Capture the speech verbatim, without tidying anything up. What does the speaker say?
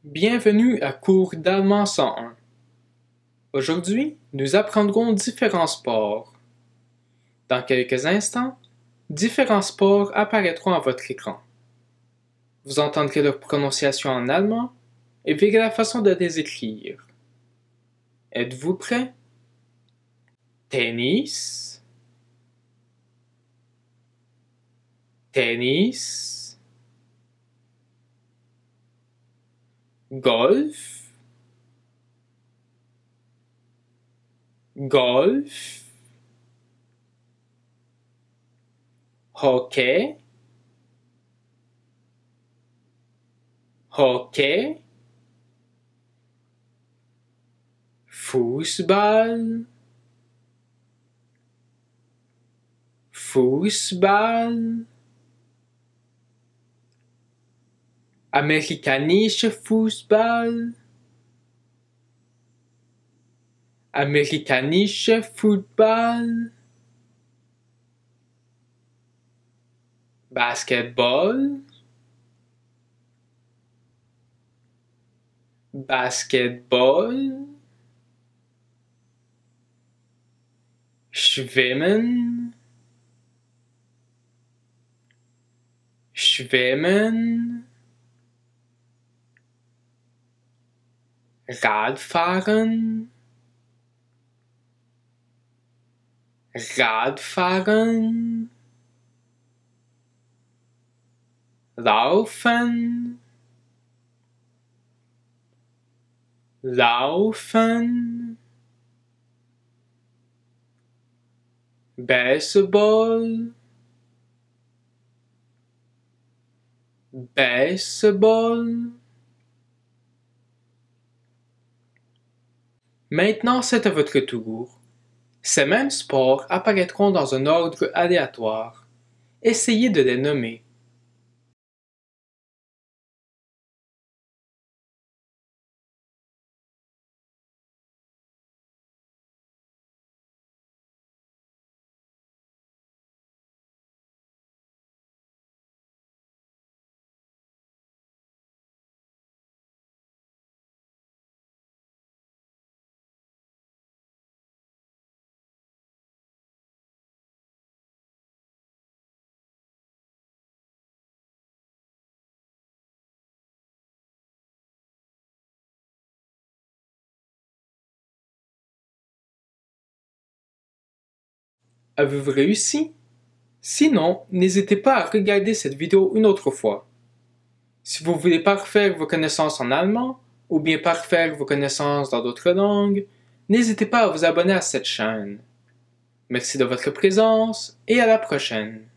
Bienvenue à cours d'Allemand cent un. Aujourd'hui, nous apprendrons différents sports. Dans quelques instants, différents sports apparaîtront à votre écran. Vous entendrez leur prononciation en allemand et verrez la façon de les écrire. Êtes-vous prêts? Tennis, tennis, golf, golf, hockey, hockey, Fußball, Fußball, amerikanischer Fußball, amerikanischer Football, Basketball, Basketball, Schwimmen, Schwimmen, Radfahren, Radfahren, Laufen, Laufen, Baseball, Baseball. Maintenant, c'est à votre tour. Ces mêmes sports apparaîtront dans un ordre aléatoire. Essayez de les nommer. Avez-vous réussi? Sinon, n'hésitez pas à regarder cette vidéo une autre fois. Si vous voulez parfaire vos connaissances en allemand, ou bien parfaire vos connaissances dans d'autres langues, n'hésitez pas à vous abonner à cette chaîne. Merci de votre présence et à la prochaine.